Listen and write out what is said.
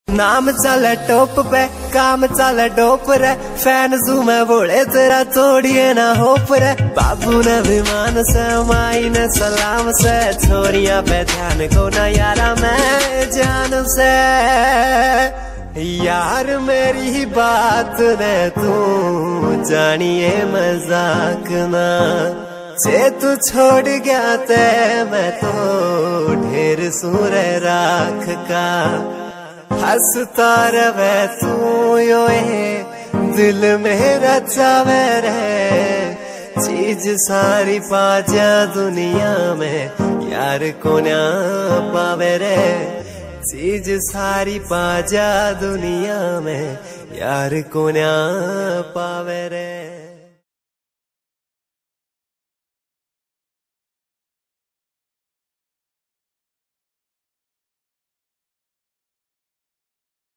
नाम चले टॉप पे काम चले डोप रे, फैन जू में बोले तेरा तोड़िए ना होप रे। बाबू ने विमान से माई ने सलाम से, छोरिया पे ध्यान को ना यारा मैं जान से। यार मेरी बात ने तू जानिए मजाक ना, जे तू छोड़ गया ते मैं तो ढेर सूरे राख का। हंसता रवे तू योए दिल मेरा चावे रे, चीज सारी पा जा दुनिया में यार को ना पावे रे। चीज सारी पा जा दुनिया में यार को ना पावे रे।